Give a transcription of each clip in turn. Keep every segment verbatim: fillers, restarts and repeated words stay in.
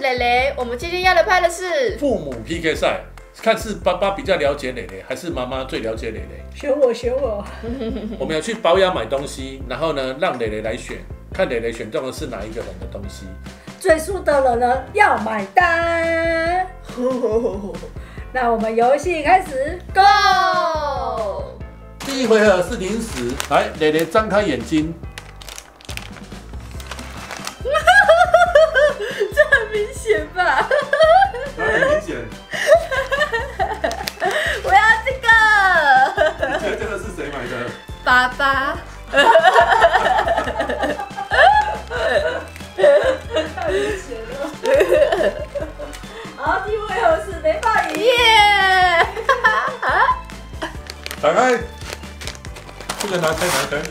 蕾蕾。我们今天要来拍的是父母 P K 赛，看是爸爸比较了解蕾蕾，还是妈妈最了解蕾蕾？ 选我，选我。 我们要去保养买东西，然后呢，让蕾蕾来选，看蕾蕾选中的是哪一个人的东西。 最输的人呢要买单。那我们游戏开始 ，Go！ 第一回合是零食，来，蕾蕾张开眼睛。 这很明显吧？ 哪很明显？ 我要这个。 你觉得这个是谁买的？ 爸爸。 太明显了。好，第一回合是雷霸赢。 耶！ 打开，这个拿开拿开。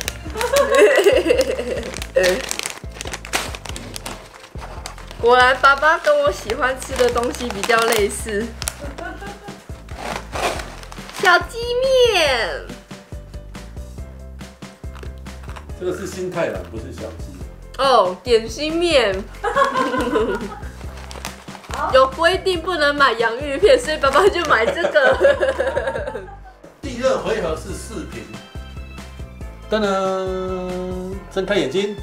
果然，爸爸跟我喜欢吃的东西比较类似。小鸡面。 这个是新太郎，不是小鸡。 哦，点心面。有规定不能买洋芋片，所以爸爸就买这个。 第二回合是视频。噔噔，睁开眼睛。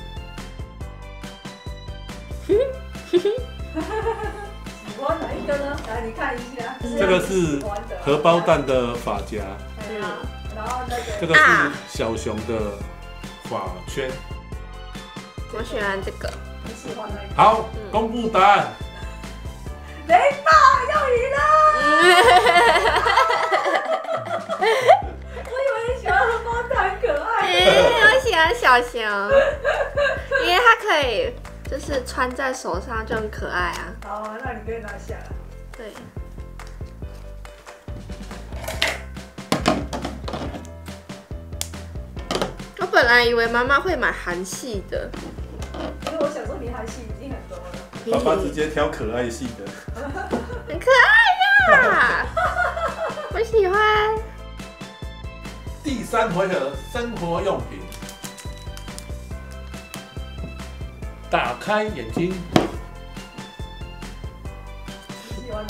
喜欢哪一个呢？来，你看一下。 这个是荷包蛋的发夹。 对啊，然后那个。 这个是小熊的发圈。 我喜欢这个。 你喜欢哪一个？ 好，公布答案。 雷霸又赢了。我以为你喜欢荷包蛋，很可爱。 我喜欢小熊，因为它可以就是穿在手上就很可爱啊。 好啊，那你可以拿下来。 对。我本来以为妈妈会买韩系的， 因为我想说你韩系已经很多了。 爸爸直接挑可爱系的。 很可爱呀！我喜欢。 第三回合生活用品，打开眼睛。 喜欢哪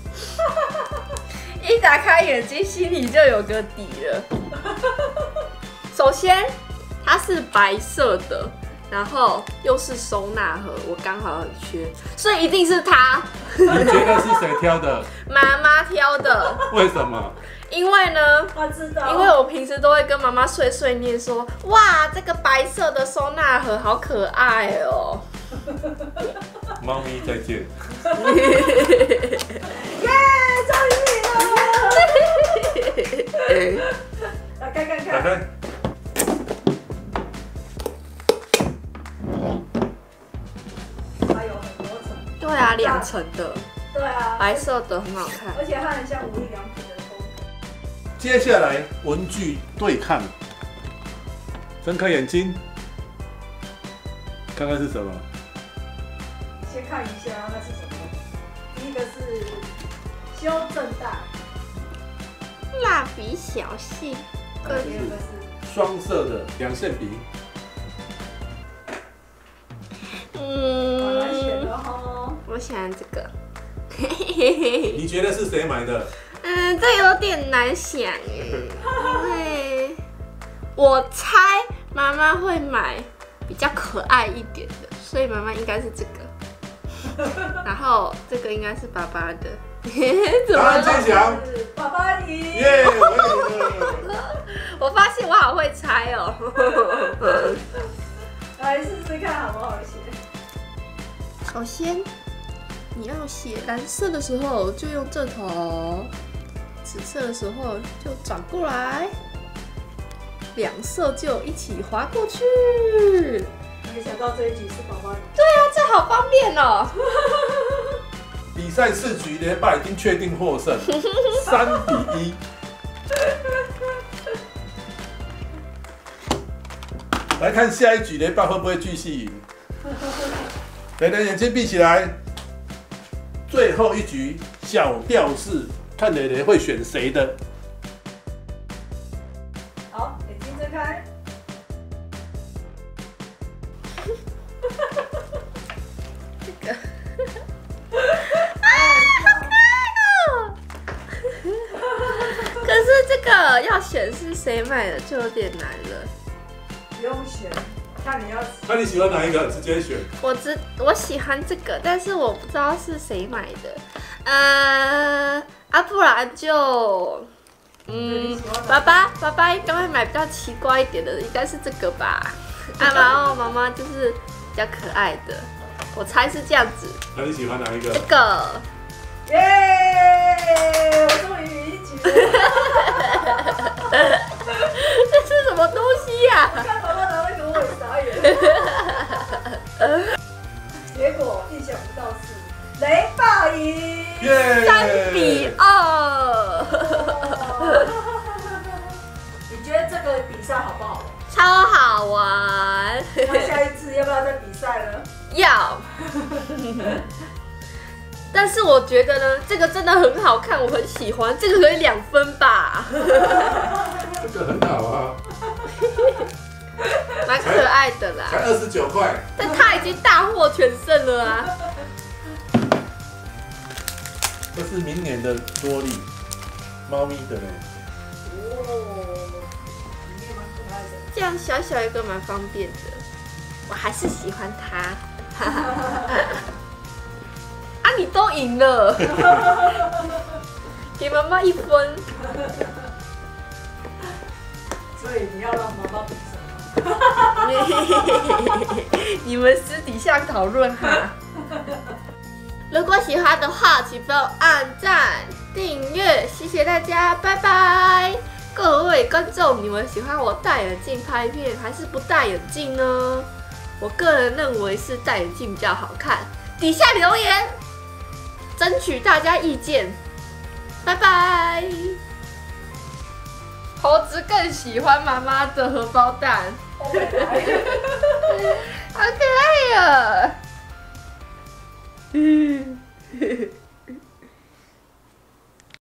一个？ 一打开眼睛，心里就有个底了。首先，它是白色的，然后又是收纳盒，我刚好很缺，所以一定是它。 你觉得是谁挑的？ 妈妈挑的。 为什么？ 因为呢， 我知道， 因为我平时都会跟妈妈碎碎念说，哇，这个白色的收纳盒好可爱哦。 猫咪再见。 耶，终于赢了！打开看看。 打开。 它有很多层。 对啊，两层的。 对啊。 白色的很好看， 而且它很像无印良品的风格。 接下来文具对抗，睁开眼睛，看看是什么。 先看一下那是什么。第一个是修正带， 蜡笔小新， 第二个是双色的两线笔。 嗯， 好难选的哈。 我喜欢这个。 你觉得是谁买的？ 嗯，这有点难想耶，因为我猜妈妈会买比较可爱一点的，所以妈妈应该是这个，然后这个应该是爸爸的。怎答案么了？ 揭晓。 爸爸赢。 耶，我赢了。 我发现我好会猜哦。 来试试看好不好写。 首先，你要写蓝色的时候就用这头，紫色的时候就转过来，两色就一起划过去。 没想到这一局是宝宝赢。 对啊，这好方便哦。 比赛四局，连霸已经确定获胜，三比一。来看下一局，连霸会不会继续赢？蕾蕾眼睛闭起来，最后一局小吊饰，看蕾蕾会选谁的。 好，眼睛睁开。 这个谁买的就有点难了。 不用选，看你要。 那你喜欢哪一个？直接选。 我知我喜欢这个，但是我不知道是谁买的。呃，啊，不然就，嗯，爸爸爸爸应该会买比较奇怪一点的，应该是这个吧。啊，然后妈妈就是比较可爱的，我猜是这样子。 那你喜欢哪一个？ 这个。 耶！我终于赢一局了。 这是什么东西呀、啊？ 看爸爸拿那个我也傻眼。结果意想不到是雷霸赢， 耶！ 三比二。 你觉得这个比赛好不好玩？ 超好玩。 那下一次要不要再比赛呢？ 要。但是我觉得呢，这个真的很好看，我很喜欢，这个可以两分吧。 这个很好啊， 蛮可爱的啦。 才二十九块， 但他已经大获全胜了啊。 这是明年的多利，猫咪的呢。 哦，里面蛮可爱的。 这样小小一个蛮方便的，我还是喜欢它。啊，你都赢了，给妈妈一分。 所以你要让妈妈比什么？ 你们私底下讨论哈。如果喜欢的话，请帮我按赞、订阅，谢谢大家，拜拜。各位观众，你们喜欢我戴眼镜拍片，还是不戴眼镜呢？我个人认为是戴眼镜比较好看，底下留言，争取大家意见。拜拜。猴子更喜欢妈妈的荷包蛋，好可爱呀！嗯。